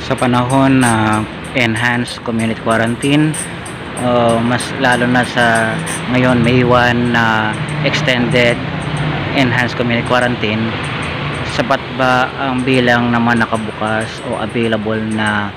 sa panahon na enhanced community quarantine, mas lalo na sa ngayon May 1 na extended enhanced community quarantine, sapat ba ang bilang naman nakabukas o available na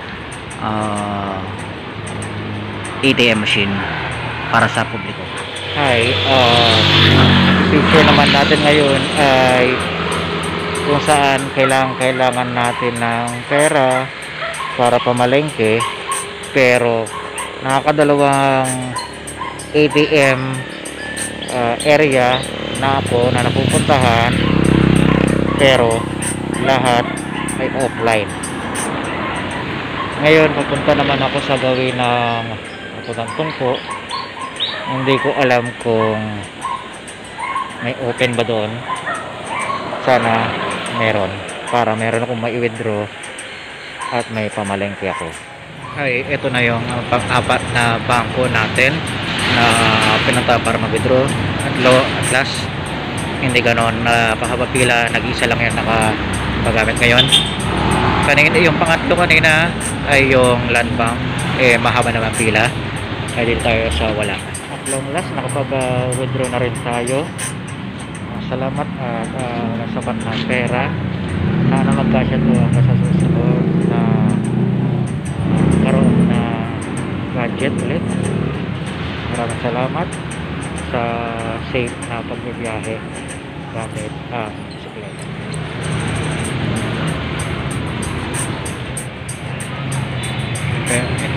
ATM machine para sa publiko? Hi, picture naman natin ngayon ay kung saan kailangan natin ng pera para pamalengke, pero nakakadalawang ATM area na ako na napupuntahan, pero lahat ay offline. Ngayon pupunta naman ako sa gawin ng tungko. Hindi ko alam kung may open ba doon. Sana meron, para meron akong mai-withdraw at may pamalengke ako. Ay, ito na yung pang-apat na bangko natin na pinunta para mag-withdraw. At last, hindi ganon na pahaba pila, nag-isa lang yan nakapagamit ngayon. Kanina yung pangatlo kanina ay yung land bank, mahaba naman pila, ay dito tayo sa wala. At long last, nakapag-withdraw na rin tayo. Salamat at nasapat na pera. Sana magkasya to hanggang sa susunod na karoon na budget ulit. Maraming salamat sa safe na pagbibiyahe gamit bisikleta. Okay.